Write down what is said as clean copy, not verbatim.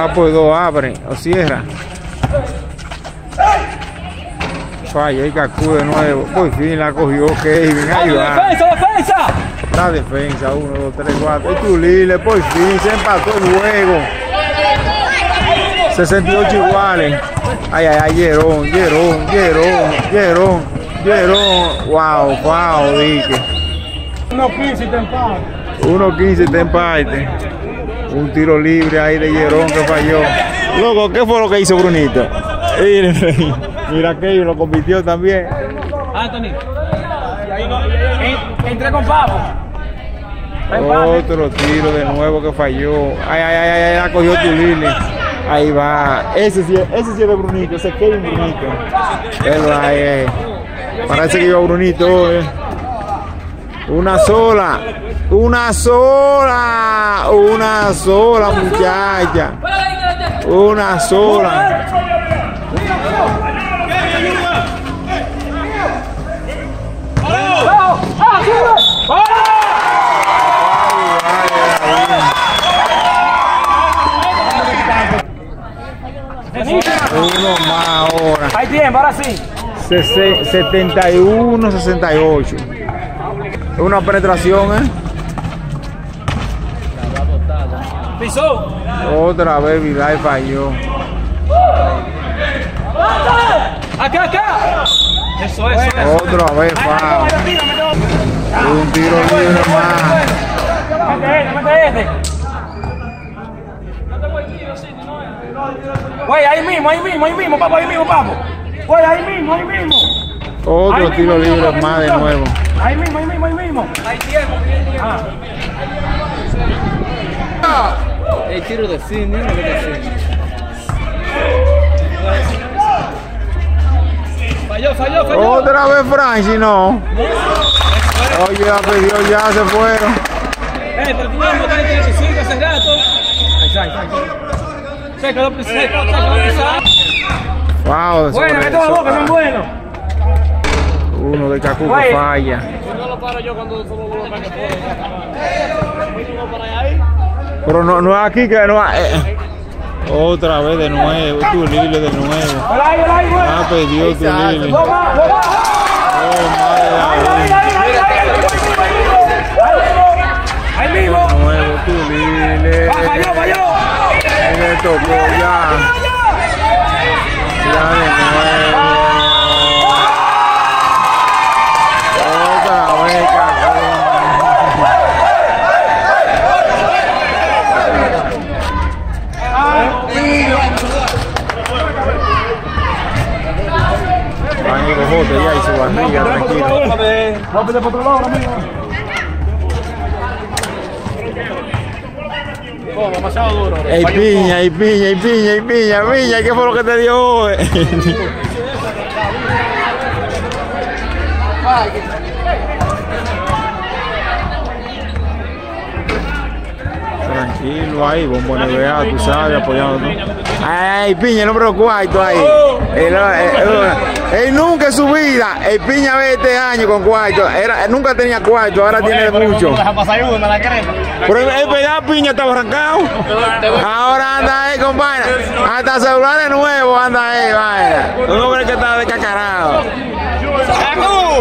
Va por dos, abre o cierra. Falla y Cacú de nuevo. Por fin la cogió Kevin. Ahí va. ¡Defensa! La defensa, 1, 2, 3, 4. Y Tulile, por fin se empató el juego. 68 iguales. Ay, ay, ay, Yerón. Wow, Dique. 1-15 te empate. 1-15 te empate. Un tiro libre ahí de Yerón que falló. Loco, ¿qué fue lo que hizo Brunito? Mira que lo convirtió también. Anthony. Entré con Pavo. Otro tiro de nuevo que falló. Ay, la cogió Tulile. Ahí va. Ese sí es de Brunito, ese es Kevin Brunito. Parece que iba Brunito. Una sola, muchacha. Una sola. Uno más ahora. Hay tiempo, ahora sí. 71-68. Es una penetración, Pisó. Otra vez Vidal falló. Acá. Eso. Otra vez falló. Un tiro libre más. Mete este. Güey, ahí mismo, papo. Güey, ahí mismo. Otro tiro libre más de nuevo. Ahí mismo. Hay tiempo. El tiro de Cindy, Falló. Otra vez Franchi, no. Oye, ya perdió, ya se fueron. Pero tú mismo tienes 35 hace rato. Ahí. Se quedó pisado. Wow, Bueno, que todos los que son buenos. Uno de Cacú que falla. Si no lo paro yo cuando somos buenos para que puedan. Pero no es aquí que no hay. Otra vez de nuevo, Tulile de nuevo. Perdió Tulile. Ahí mismo. De nuevo Tulile. Falló. Y le tocó ya. Ya de nuevo. Otra vez Cacú. Van y bojote ya y su barriga, tranquilo. Vamos por otro lado, amigo. Demasiado duro. Ey, piña, ¿qué fue lo que te dio hoy? Tranquilo ahí, bombo NBA, tú sabes, apoyando. Ay, Piña, el hombre de los cuartos ahí. Él nunca en su vida, el Piña ve este año con cuartos. Nunca tenía cuartos, ahora tiene mucho. Pero es verdad, Piña estaba arrancado. Ahora anda ahí, compadre. Hasta celulares nuevos anda ahí, vaya. Un hombre que está descacarado.